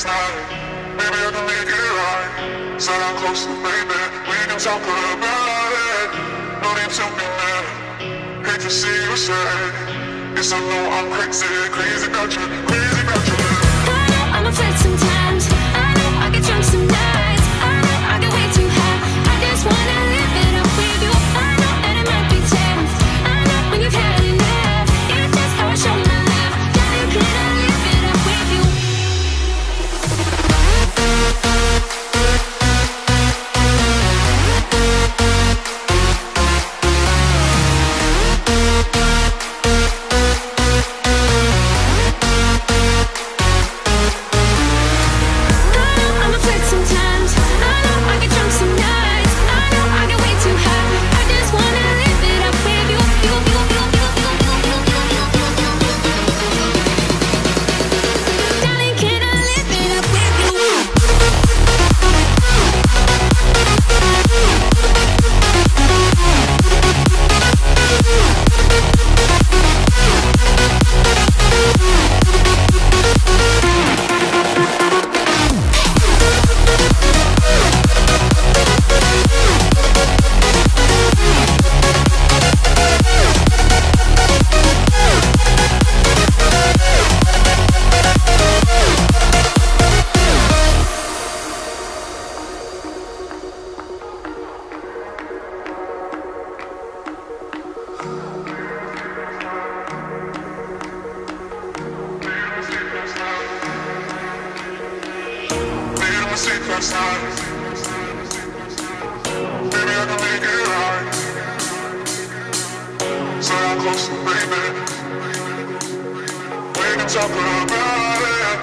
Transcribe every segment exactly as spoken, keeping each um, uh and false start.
last night. Maybe I can make it right. Sit down closer, baby. We can talk about it. No need to be mad. Hate to see you sad. Yes, I know I'm crazy, crazy about you, crazy about you. I know I'm upset sometimes. I know I get drunk some nights. I know I get way too high. I just wanna live it up with you. I know that it might be tense. I know when you've had enough. It's just how I show my love. Darling, can I live it up with you? Maybe I can make it right. Sit down closer, baby. We can talk about it.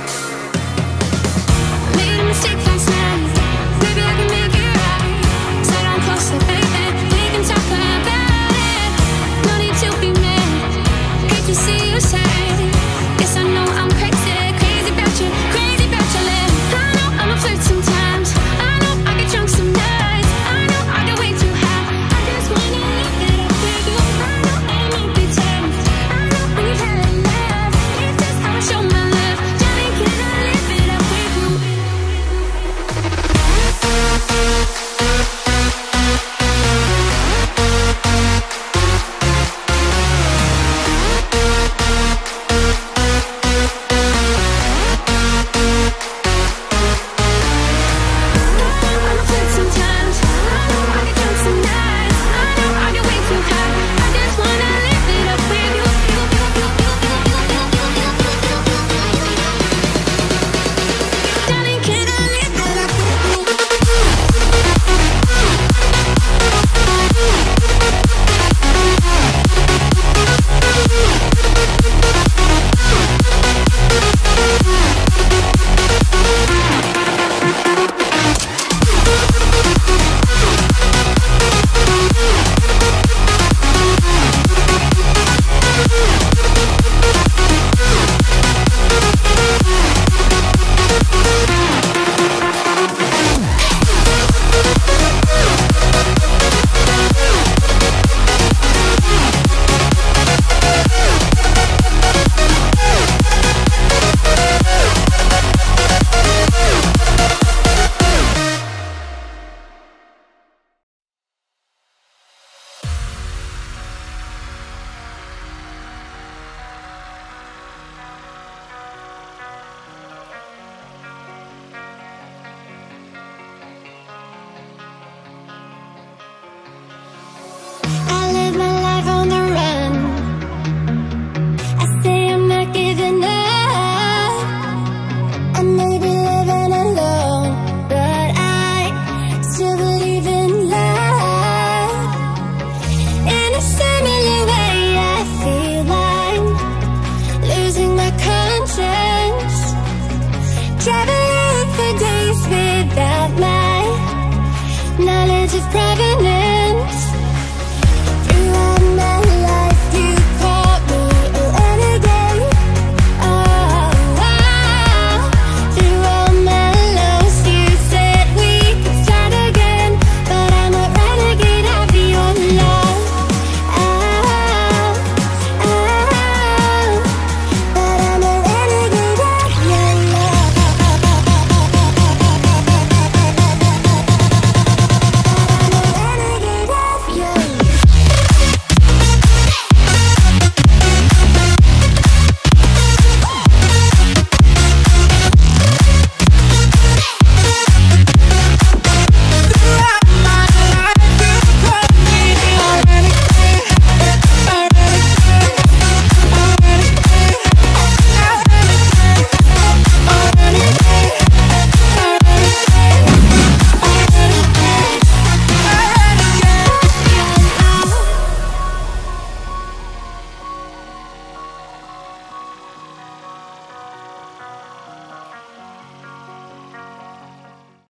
Made a mistake last night. Maybe I can make it right. Sit down closer, baby. We can talk about it. No need to be mad. Hate to see you sad. Yes, I know I'm crazy, crazy about you, crazy about your love. I know I'm a flirt sometimes. I know I get drunk some nights. I know I get way too high. I just wanna live it up with you. I know that it might be tense. I know when you've had enough. It's just how I show my love. Darling, can I live it up with you? Traveling for days without my knowledge of gravity.